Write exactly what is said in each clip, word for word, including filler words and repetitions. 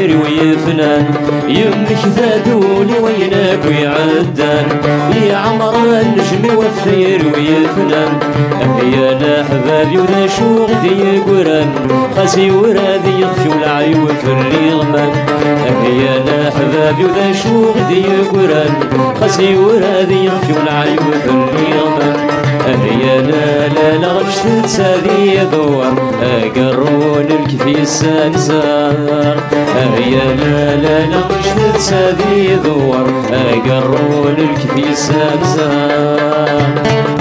وثير ويفنان يمك ذادولي وينك ويعدان يا عمر النجم والثير ويفنان يا لا حبابي وذا شو غدي قران خاسي ورادي يخفي والعيو في الرغمان يا لا حبابي وذا شو غدي قران خاسي ورادي يخفي والعيو في الرغمان يا لا لا لا غش تتسادي دوار قرون الكفي السنسار يا لا لا لا غش تتسادي دوار قرون الكفي السنسار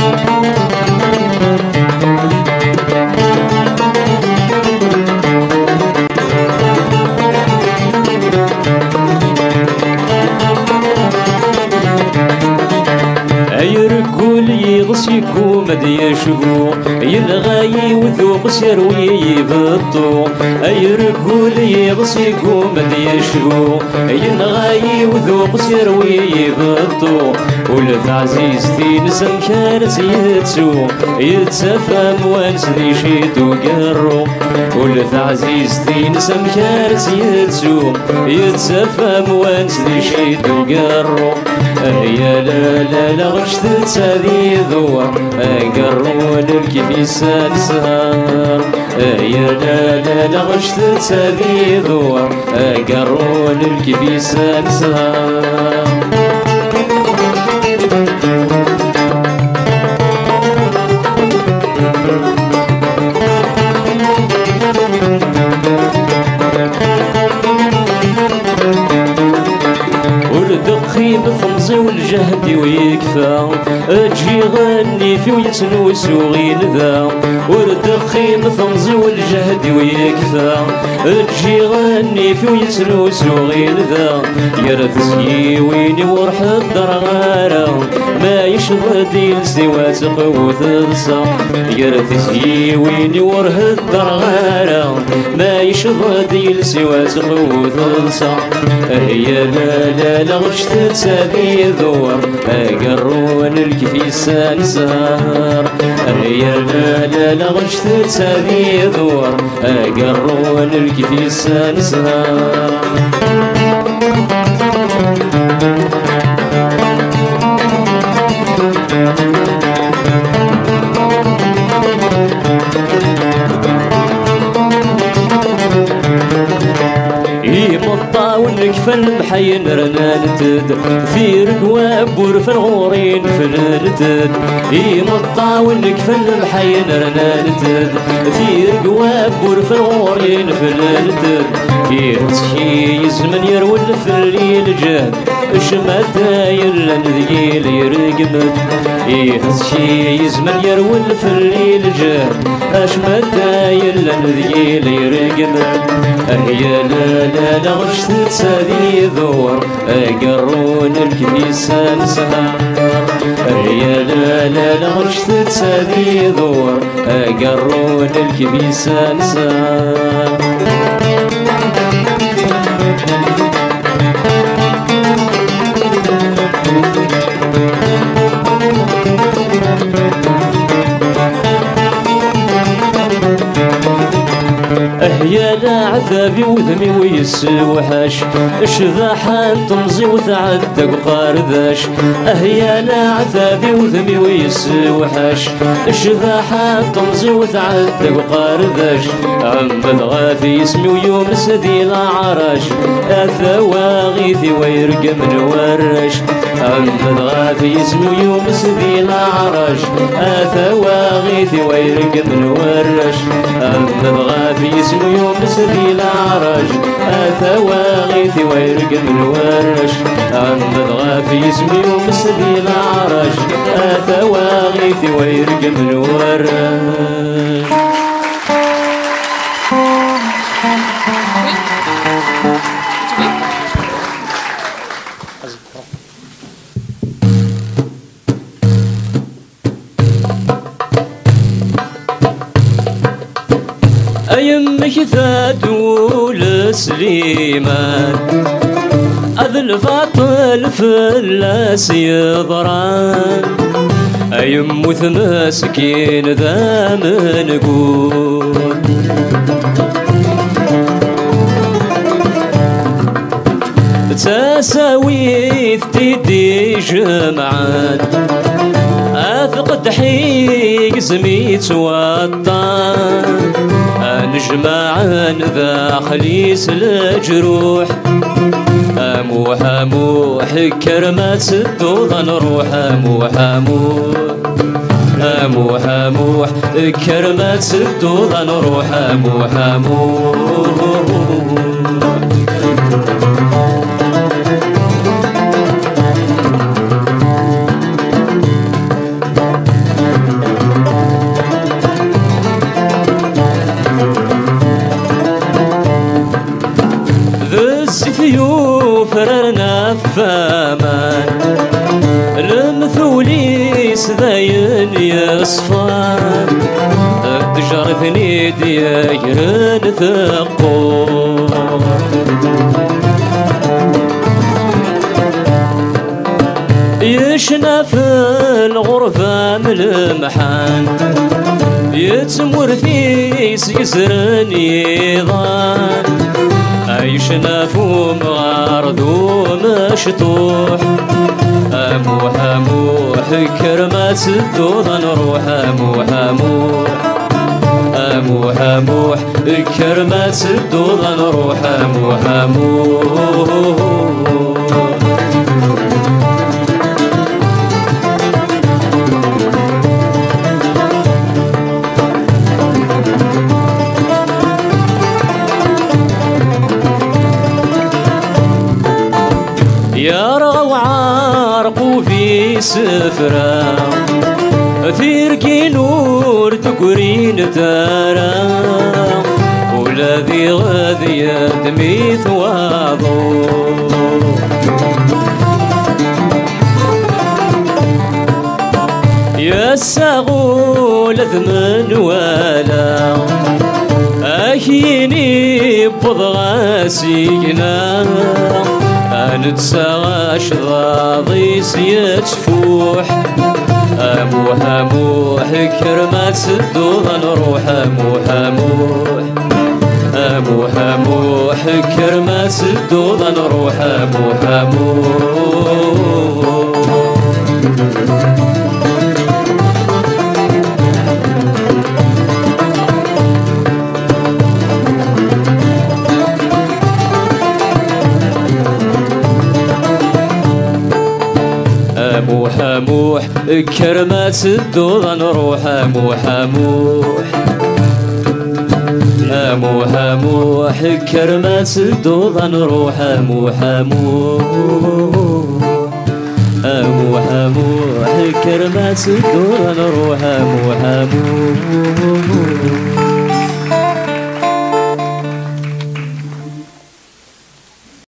يغسيكو مد يشبو يلغاي وذوق سيروي يبطو يركول يغسيكو مد يشبو يلغاي وذوق سيروي يبطو ولف عزيزتي نسم كانت يتسو يتسفم وانس ذي شيتو قرو ولف عزيزتي نسم كانت يتسو يتسفم وانس ذي شيتو قرو يا لا لا لا غش تتسادي ذوار قرون الكفي سنسار يا لا لا لا غش تتسادي ذوار قرون الكفي سنسار دقي بفمزي والجهد ويكفى اجي غني في ويتنوس وغين ذا وردقي بفمزي والجهد ويكفى اجي غني في ويتنوس وغين ذا يرثي ويني ورح الدرغارة ما يشرد يلسي تقوى ثلصة يرثي ويني ورح الدرغارة ما يشرد يلسي تقوى ثلصة يا لا لا لا غش تتسابي ذوار قرون الكفي سنسار يا لا لا لا غش تتسابي ذوار قرون الكفي سنسار ونكفى المحين رنانتد في ركواب ورف الغورين فنانتد يمطى ونكفى المحين رنانتد في ركواب ورف الغورين فنانتد يتشي يزمن يرول في الليل جهد شمتا يلا نذيل يرقمد يتشي يزمن يرول في الليل جهد اشمتا يلا نذيل يرقمد يا لا لا لا غش تتسادي ذوار قرون الكفي سنسار يا لا لا لا غش تتسادي ذوار قرون الكفي سنسار يا لا عذابي وذمي ويسوحاش شذاحان تمزي وتعدق قارداش يا لا عذابي وذمي ويسوحاش شذاحان تمزي وتعدق قارداش عمد غافي اسمي ويوم سدي العراش اثواغيثي ويرقم نورش عمد غافي اسمي ويوم سدي العراش اثواغيثي ويرقم نورش عمد غافي اسمي يوم سدي العراج اثواغيث ويرقم نورش عمد غافي اسمي يوم سدي العراج اثواغيث ويرقم نورش. أيمك ثادول سليمان أذل فاطل فلاس يضران أيموت مسكين ذا منقول ساويث تيدي جمعان أثقد حيق زميت وطان نجمعان داخلي سلجروح أموح أموح كرمات سدوض نروح أموح أموح أموح أموح كرمات سدوض نروح أموح أموح فررنا فامان المثولي سذاين يصفان الدجار ثنيد يجرن ثقو يشنا في الغرفة ملمحان يتمر فيس يزرن يضان عيشنا فوم غارض ومشطوح أموح أموح كرمات سدوض نروح أموح أموح أموح أموح كرمات سدوض نروح أموح أموح يا روع عرقو في سفرة ثيركي نور تكورين تارا ولذي غذي دمي ثواضو يا الساغول ذمن ولا أهيني بضغاسينا نتساغاش ضاضي سيتفوح أموح أموح كرمات سدوض نروح أموح أموح أموح أموح كرمات سدوض نروح أموح أموح أموح أموح كرمات سدوض نروح أموح أموح أموح أموح كرمات سدوض نروح أموح أموح أموح أموح كرمات سدوض نروح